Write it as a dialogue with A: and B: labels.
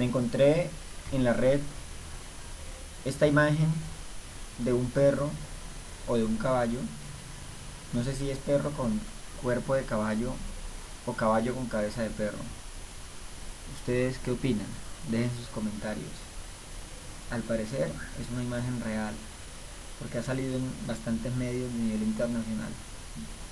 A: Me encontré en la red esta imagen de un perro o de un caballo. No sé si es perro con cuerpo de caballo o caballo con cabeza de perro. ¿Ustedes qué opinan? Dejen sus comentarios. Al parecer es una imagen real, porque ha salido en bastantes medios de nivel internacional.